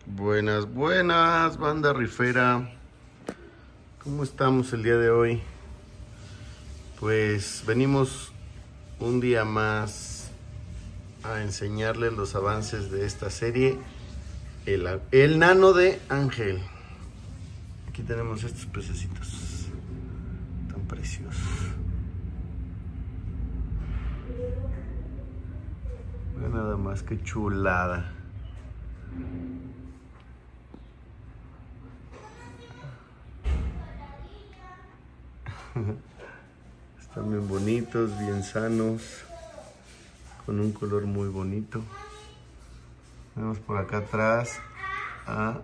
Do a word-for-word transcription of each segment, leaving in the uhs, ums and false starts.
Buenas, buenas, banda rifera. ¿Cómo estamos el día de hoy? Pues venimos un día más a enseñarles los avances de esta serie, el, el nano de Ángel. Aquí tenemos estos pececitos tan preciosos. Vean nada más, qué chulada. Están bien bonitos, bien sanos, con un color muy bonito. Vemos por acá atrás a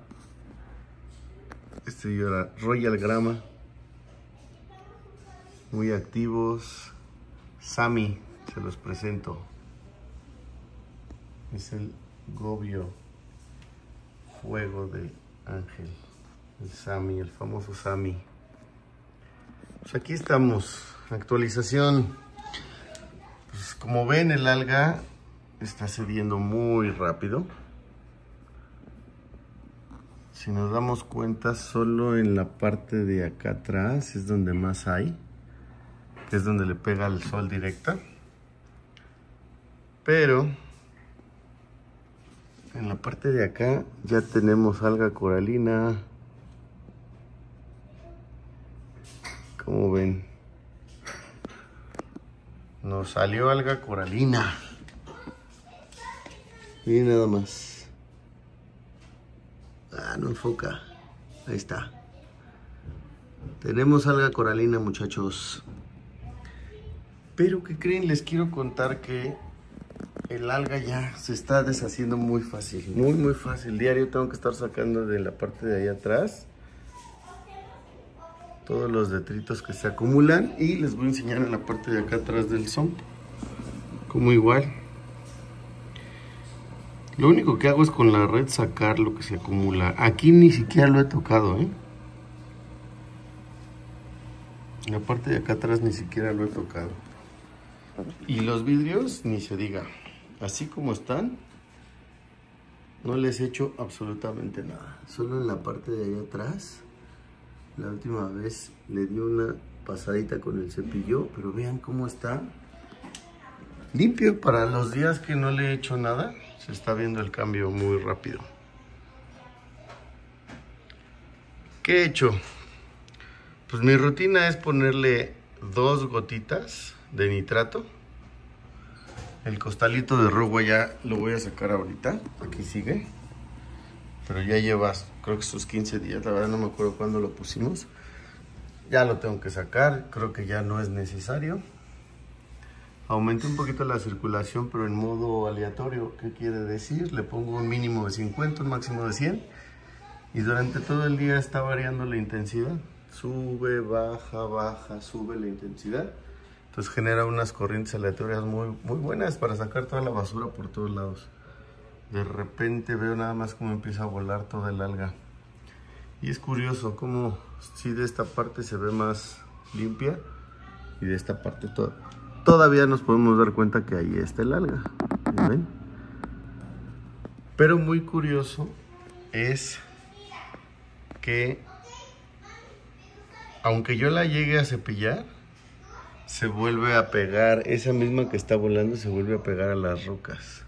este Royal Grama, muy activos. Sammy, se los presento. Es el gobio fuego de Ángel, el Sammy, el famoso Sammy. Pues aquí estamos, actualización. Pues como ven, el alga está cediendo muy rápido. Si nos damos cuenta, solo en la parte de acá atrás es donde más hay, que es donde le pega el sol directa. Pero en la parte de acá ya tenemos alga coralina. Como ven, nos salió alga coralina. Miren nada más. Ah, no enfoca. Ahí está. Tenemos alga coralina, muchachos. Pero ¿qué creen? Les quiero contar que el alga ya se está deshaciendo muy fácil. Muy, muy fácil. Diario tengo que estar sacando de la parte de ahí atrás todos los detritos que se acumulan, y les voy a enseñar en la parte de acá atrás del sump como igual. Lo único que hago es con la red sacar lo que se acumula. Aquí ni siquiera lo he tocado, ¿eh? En la parte de acá atrás ni siquiera lo he tocado. Y los vidrios ni se diga. Así como están, no les he hecho absolutamente nada. Solo en la parte de allá atrás. La última vez le di una pasadita con el cepillo, pero vean cómo está limpio. Para los días que no le he hecho nada, se está viendo el cambio muy rápido. ¿Qué he hecho? Pues mi rutina es ponerle dos gotitas de nitrato. El costalito de robo ya lo voy a sacar ahorita. Aquí sigue. Pero ya llevas, creo que sus quince días, la verdad no me acuerdo cuándo lo pusimos. Ya lo tengo que sacar, creo que ya no es necesario. Aumenté un poquito la circulación, pero en modo aleatorio. ¿Qué quiere decir? Le pongo un mínimo de cincuenta, un máximo de cien. Y durante todo el día está variando la intensidad. Sube, baja, baja, sube la intensidad. Entonces genera unas corrientes aleatorias muy, muy buenas para sacar toda la basura por todos lados. De repente veo nada más cómo empieza a volar toda el alga. Y es curioso cómo si de esta parte se ve más limpia y de esta parte to todavía nos podemos dar cuenta que ahí está el alga. ¿Ven? Pero muy curioso es que aunque yo la llegue a cepillar, se vuelve a pegar, esa misma que está volando se vuelve a pegar a las rocas.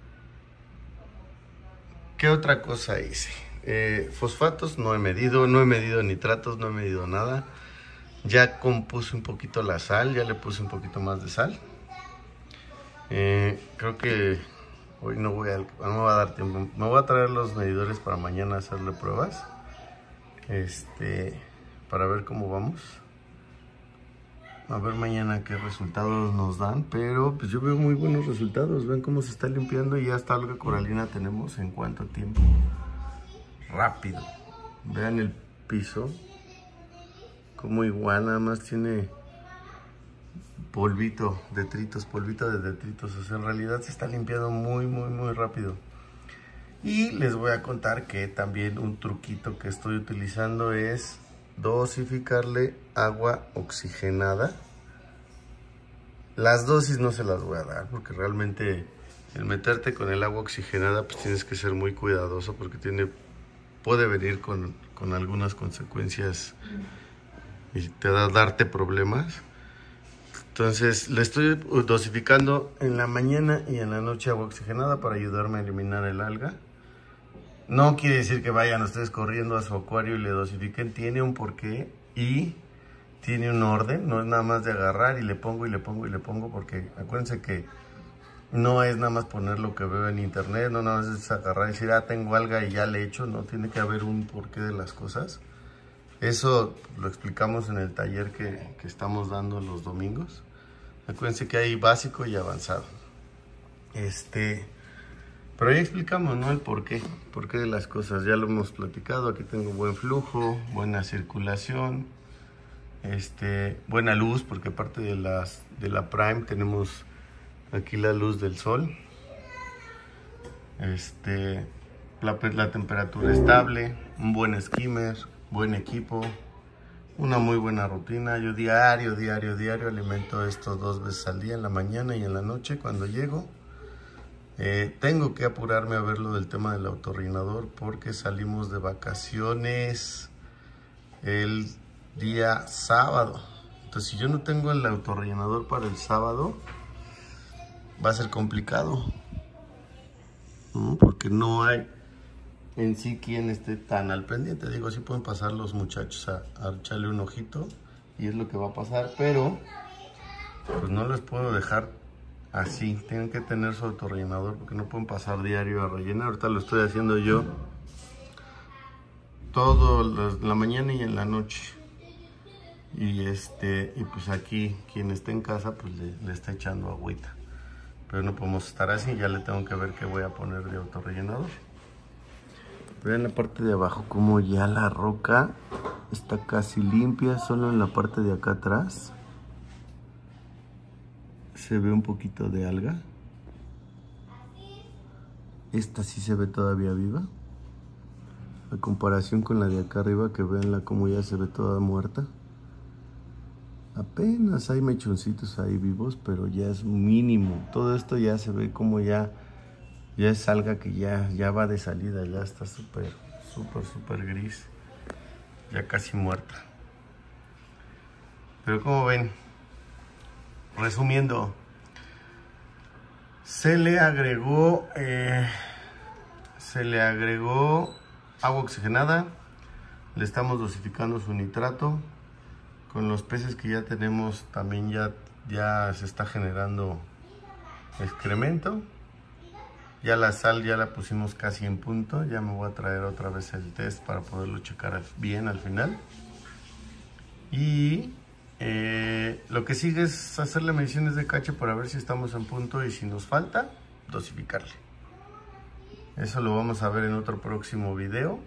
¿Qué otra cosa hice? Eh, fosfatos no he medido, no he medido nitratos, no he medido nada. Ya compuse un poquito la sal, ya le puse un poquito más de sal. Eh, creo que hoy no voy a, no me va a dar tiempo. Me voy a traer los medidores para mañana hacerle pruebas. Este, para ver cómo vamos. A ver mañana qué resultados nos dan, pero pues yo veo muy buenos resultados. Ven cómo se está limpiando y ya hasta alga coralina tenemos. ¿En cuánto tiempo? Rápido. Vean el piso, como igual nada más tiene polvito, detritos, polvito de detritos. O sea, en realidad se está limpiando muy, muy, muy rápido. Y les voy a contar que también un truquito que estoy utilizando es dosificarle agua oxigenada. Las dosis no se las voy a dar porque realmente el meterte con el agua oxigenada, pues tienes que ser muy cuidadoso porque tiene, puede venir con, con algunas consecuencias y te da darte problemas. Entonces le estoy dosificando en la mañana y en la noche agua oxigenada para ayudarme a eliminar el alga. No quiere decir que vayan ustedes corriendo a su acuario y le dosifiquen, tiene un porqué y tiene un orden, no es nada más de agarrar y le pongo y le pongo y le pongo, porque acuérdense que no es nada más poner lo que veo en internet, no nada más es agarrar y decir, ah, tengo alga y ya le echo, no, tiene que haber un porqué de las cosas. Eso lo explicamos en el taller que, que estamos dando los domingos. Acuérdense que hay básico y avanzado. Este, pero ahí explicamos, ¿no? El porqué, porqué de las cosas. Ya lo hemos platicado. Aquí tengo buen flujo, buena circulación, este, buena luz, porque aparte de las de la Prime tenemos aquí la luz del sol. Este, la, la temperatura estable, un buen skimmer, buen equipo, una muy buena rutina. Yo diario, diario, diario alimento esto dos veces al día, en la mañana y en la noche cuando llego. Eh, tengo que apurarme a ver lo del tema del autorrinador porque salimos de vacaciones el día sábado. Entonces, si yo no tengo el autorrellenador para el sábado, va a ser complicado, ¿no? Porque no hay en sí quien esté tan al pendiente. Digo, sí pueden pasar los muchachos a, a echarle un ojito y es lo que va a pasar, pero pues no les puedo dejar así. Tienen que tener su autorrellenador porque no pueden pasar diario a rellenar. Ahorita lo estoy haciendo yo todo los, la mañana y en la noche. Y este y pues aquí quien esté en casa pues le, le está echando agüita. Pero no podemos estar así, ya le tengo que ver qué voy a poner de autorrellenador. Vean la parte de abajo como ya la roca está casi limpia, solo en la parte de acá atrás se ve un poquito de alga. Esta sí se ve todavía viva, a comparación con la de acá arriba, que veanla como ya se ve toda muerta. Apenas hay mechoncitos ahí vivos, pero ya es mínimo. Todo esto ya se ve como ya Ya es alga que ya, ya va de salida, ya está súper, súper, súper gris. Ya casi muerta. Pero como ven, resumiendo, se le agregó, eh, se le agregó agua oxigenada. Le estamos dosificando su nitrato. Con los peces que ya tenemos también ya, ya se está generando excremento. Ya la sal ya la pusimos casi en punto. Ya me voy a traer otra vez el test para poderlo checar bien al final. Y eh, lo que sigue es hacerle mediciones de cache para ver si estamos en punto y si nos falta, dosificarle. Eso lo vamos a ver en otro próximo video.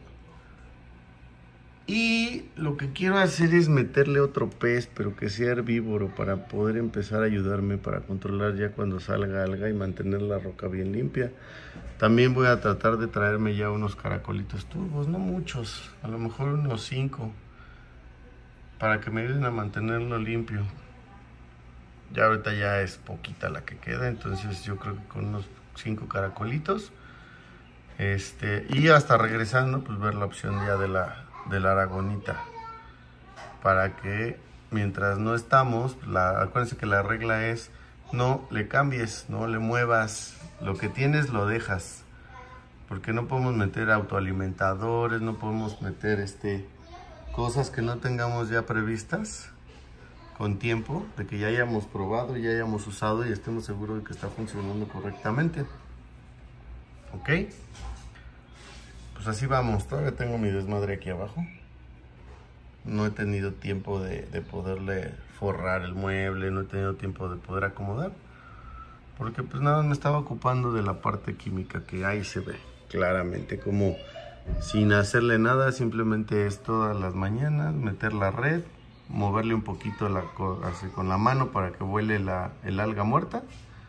Y lo que quiero hacer es meterle otro pez, pero que sea herbívoro, para poder empezar a ayudarme para controlar ya cuando salga alga y mantener la roca bien limpia. También voy a tratar de traerme ya unos caracolitos turbos, no muchos, a lo mejor unos cinco, para que me ayuden a mantenerlo limpio. Ya ahorita ya es poquita la que queda, entonces yo creo que con unos cinco caracolitos. Este, y hasta regresando, pues ver la opción ya de la... de la aragonita, para que mientras no estamos, la, acuérdense que la regla es no le cambies, no le muevas, lo que tienes lo dejas, porque no podemos meter autoalimentadores, no podemos meter este cosas que no tengamos ya previstas con tiempo, de que ya hayamos probado, ya hayamos usado y estemos seguros de que está funcionando correctamente. ¿Ok? Pues así vamos. Todavía tengo mi desmadre aquí abajo. No he tenido tiempo de, de poderle forrar el mueble, no he tenido tiempo de poder acomodar, porque pues nada, me estaba ocupando de la parte química, que ahí se ve claramente como sin hacerle nada, simplemente es todas las mañanas meter la red, moverle un poquito la, así con la mano para que vuele la, el alga muerta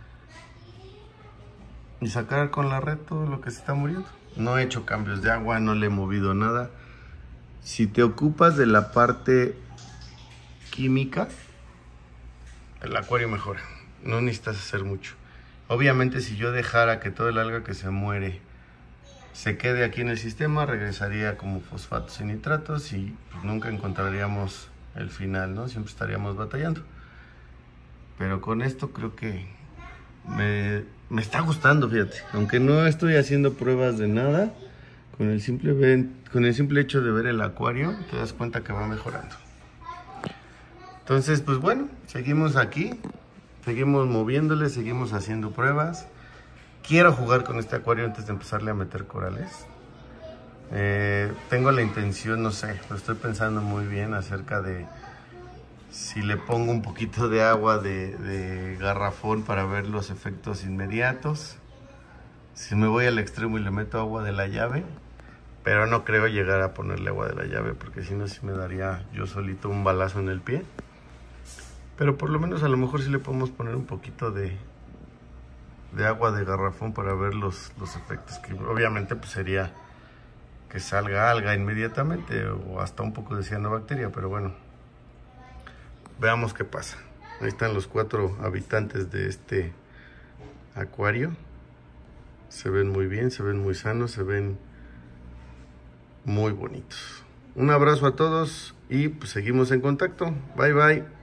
y sacar con la red todo lo que se está muriendo. No he hecho cambios de agua, no le he movido nada. Si te ocupas de la parte química, el acuario mejora. No necesitas hacer mucho. Obviamente si yo dejara que todo el alga que se muere se quede aquí en el sistema, regresaría como fosfatos y nitratos y pues, nunca encontraríamos el final, ¿no? Siempre estaríamos batallando. Pero con esto creo que me, me está gustando, fíjate. Aunque no estoy haciendo pruebas de nada, con el simple, ven, con el simple hecho de ver el acuario, te das cuenta que va mejorando. Entonces, pues bueno, seguimos aquí. Seguimos moviéndole, seguimos haciendo pruebas. Quiero jugar con este acuario antes de empezarle a meter corales. Eh, tengo la intención, no sé, lo estoy pensando muy bien acerca de si le pongo un poquito de agua de, de garrafón para ver los efectos inmediatos. Si me voy al extremo y le meto agua de la llave, pero no creo llegar a ponerle agua de la llave porque si no, sí me daría yo solito un balazo en el pie. Pero por lo menos a lo mejor sí le podemos poner un poquito de... de agua de garrafón para ver los, los efectos, que obviamente pues sería que salga alga inmediatamente o hasta un poco de cianobacteria, pero bueno, veamos qué pasa. Ahí están los cuatro habitantes de este acuario, se ven muy bien, se ven muy sanos, se ven muy bonitos. Un abrazo a todos y pues seguimos en contacto. Bye bye.